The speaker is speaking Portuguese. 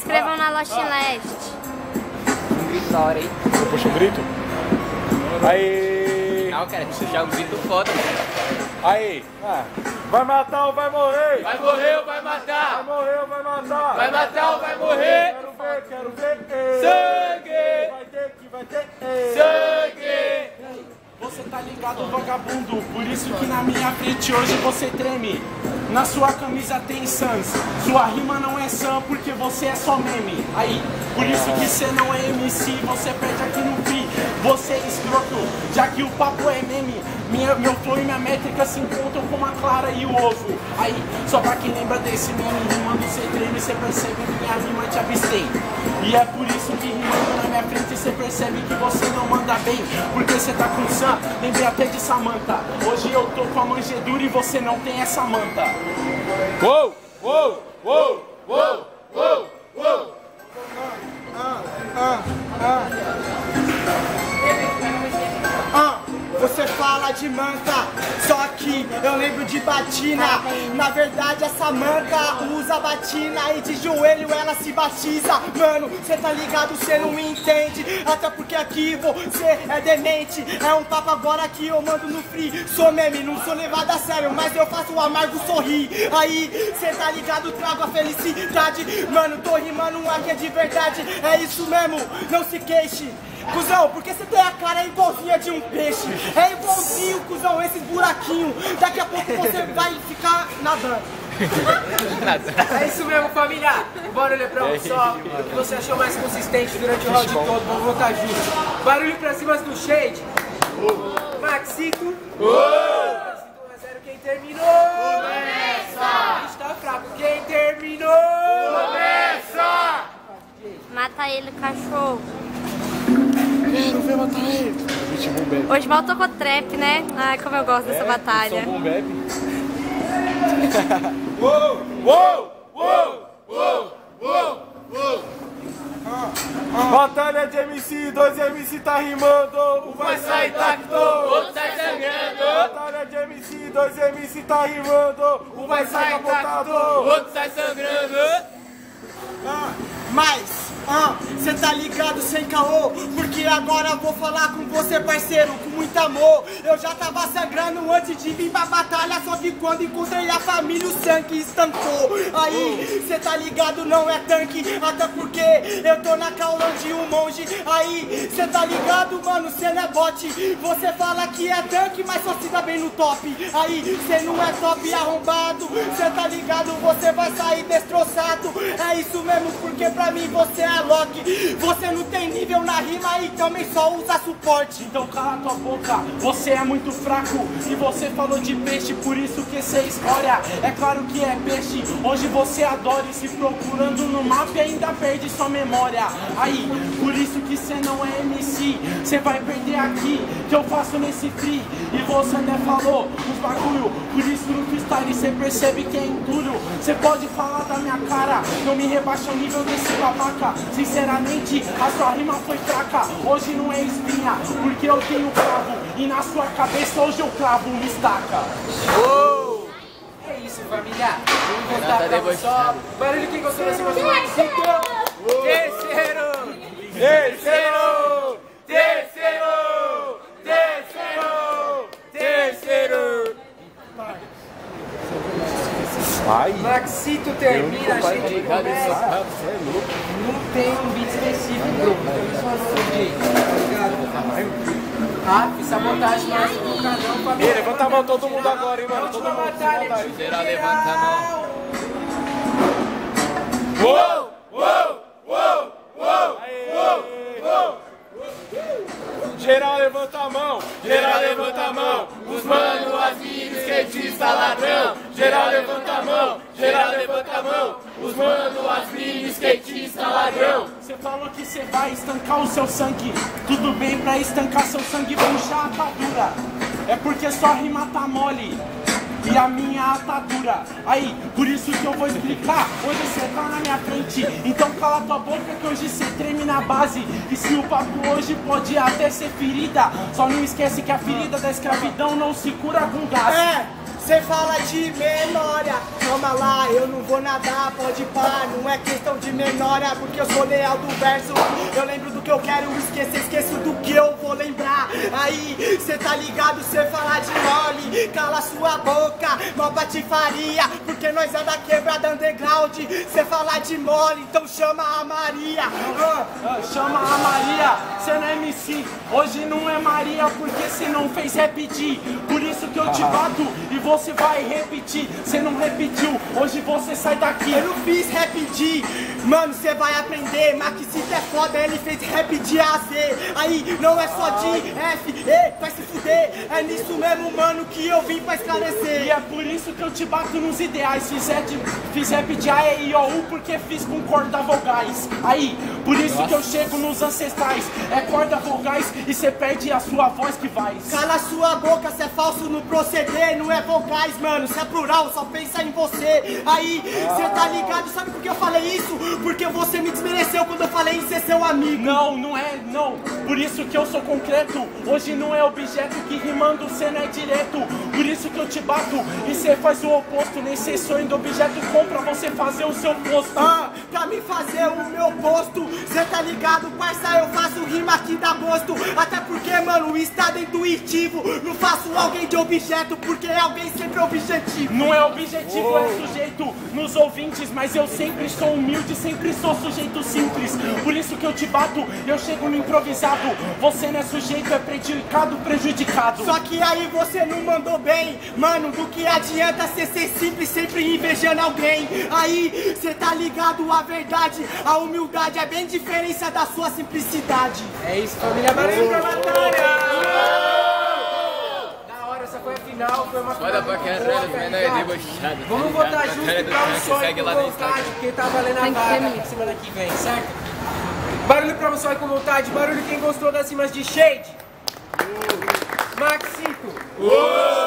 inscrevam na Lost Leste. Um gritório, hein? Você puxa um grito? Aí. Não, cara, você já um grito foda. Aí. Vai matar ou vai morrer? Vai morrer ou vai matar? Vai morrer ou vai matar? Vai matar ou vai morrer? Quero ver. Sangue! Vai ter. Sangue! Você tá ligado, vagabundo, por isso que na minha frente hoje você treme. Na sua camisa tem sans, sua rima não é sã porque você é só meme. Aí, por isso que você não é MC, você perde aqui no free. Você é escroto, já que o papo é meme. Meu flow e minha métrica se encontram como a clara e o ovo. Aí, só pra quem lembra desse meme, rimando cê treme, cê percebe que minha rima te abstém. E é por isso que rimando na minha frente cê percebe que você não manda bem. Porque cê tá com Sam, lembrei até de Samantha. Hoje eu tô com a manjedura e você não tem essa manta. Uou! Você fala de manta, só que eu lembro de batina. Na verdade essa manta usa batina e de joelho ela se batiza. Mano, cê tá ligado, cê não entende. Até porque aqui você é demente. É um papo agora que eu mando no free. Sou meme, não sou levado a sério, mas eu faço o amargo sorrir. Aí, cê tá ligado, trago a felicidade. Mano, tô rimando aqui é de verdade. É isso mesmo, não se queixe. Cusão, porque você tem a cara igualzinha de um peixe. É igualzinho, cuzão, esses buraquinhos. Daqui a pouco você vai ficar nadando. É isso mesmo, família. Bora, Lebrão, só o que você achou mais consistente durante o round todo. Vamos voltar junto. Barulho pra cima do Shade. Maxito. 1-0, quem terminou? Começa! A gente tá fraco. Quem terminou? Começa! Mata ele, cachorro. Quero ver matar ele. Ritmo bem. Hoje mal tocou trap, né? Ai, como eu gosto dessa batalha. Sou bom bebe. Batalha de MC, dois MC tá rimando. Um vai sair intacto, outro sai sangrando. Batalha de MC, dois MC tá rimando. Um vai sair capotado, Outro sai sangrando. Mas, cê tá ligado sem caô. Porque agora eu vou falar com você, parceiro, com muito amor. Eu já tava sangrando antes de vir pra batalha. Só que quando encontrei a família o sangue estancou. Aí, cê tá ligado, não é tanque. Até porque eu tô na caula de um monge. Aí, cê tá ligado, mano, cê não é bot. Você fala que é tanque, mas só se dá bem no top. Aí, cê não é top arrombado. Cê tá ligado, você vai sair destroçado. É isso mesmo, porque pra mim você é Loki. Você não tem nível na rima e também só usa suporte. Então cala tua boca, você é muito fraco. E você falou de peixe, por isso que cê escória. É claro que é peixe, hoje você adora. E se procurando no mapa ainda perde sua memória. Aí, por isso que cê não é MC. Cê vai perder aqui, que eu faço nesse free. E você até falou os bagulho, por isso no freestyle cê percebe que é enduro. Cê pode falar da minha cara, não me rebaixa o nível desse babaca. Sinceramente, a sua rima foi fraca. Hoje não é espinha, porque eu tenho cravo. E na sua cabeça hoje eu cravo uma estaca. É isso, família. Vamos voltar pra só. Barulho quem gostou dessa música. Terceiro! Ai, Maxito termina, a gente começa. Não tem um beat específico, bro. Então isso é DJ, tá ligado? Fiz sabotagem no canal, família. levanta a mão todo mundo agora, hein, mano. Todo Última mundo. batalha, Geral, levanta a mão. Geral levanta a mão, Geral levanta a mão, os mano, as minas, skatista, ladrão. Geral levanta a mão, geral levanta a mão, os mano, as minas, skatista, ladrão. Você falou que você vai estancar o seu sangue. Tudo bem pra estancar seu sangue, puxa a atadura. É porque sua rima tá mole e a minha atadura. Aí, por isso que eu vou explicar. Hoje você tá na minha frente, então cala tua boca que hoje você treme na base. E se o papo hoje pode até ser ferida, só não esquece que a ferida da escravidão não se cura com gás. Cê fala de memória, calma lá, eu não vou nadar, pode pá, não é questão de memória, porque eu sou leal do verso, eu lembro do que eu quero esquecer, esqueço do que eu vou lembrar. Aí, cê tá ligado, cê fala de mole, cala sua boca, mó patifaria, porque nós é da quebrada underground, cê fala de mole, então chama a Maria. Chama a Maria, cê não é MC, hoje não é Maria, porque cê não fez repetir, por isso que eu te bato e você vai repetir, cê não repetiu, hoje você sai daqui. Eu não fiz repetir, mano, cê vai aprender, Maxito é foda, ele fez rap de A a Z, aí não é só de F, E, vai se fuder, é nisso mesmo, mano, que eu vim pra esclarecer. E é por isso que eu te bato nos ideais, fiz rap de A, E, I, O, U, porque fiz com corda vogais, aí, por isso que eu chego nos ancestrais, é corda vogais e cê perde a sua voz que vai. Cala sua boca, cê é falso no proceder, não é vogais, mano, cê é plural, só pensa em você. Aí, cê tá ligado, sabe por que eu falei isso? Porque você me desmereceu quando eu falei em ser seu amigo. Não, não é, não, por isso que eu sou concreto, hoje não é objeto que rimando cê não é direto, por isso que eu te bato e cê faz o oposto, nem cê sonho do objeto compra você fazer o seu posto. Pra me fazer o meu posto, cê tá ligado, parça, eu faço rima que dá gosto, até porque, mano, o estado é intuitivo, não faço alguém de objeto, porque alguém sempre é objetivo. Não é objetivo, é sujeito nos ouvintes, mas eu sempre sou humilde, sempre sou sujeito simples, por isso que eu te bato, eu chego no improvisado, você não é sujeito, é prejudicado. Só que aí você não mandou bem, mano, do que adianta cê ser simples, sempre invejando alguém. Aí, cê tá ligado, a verdade, a humildade é bem diferença da sua simplicidade. É isso, família, barulho pra batalha! Da hora, essa foi a final, foi uma final muito boa, tá ligado? Vamos votar junto pra um sonho com vontade, porque tá valendo a vaga aqui semana que vem, certo? Barulho pra um sonho com vontade, barulho quem gostou das rimas de Shade. Maxito.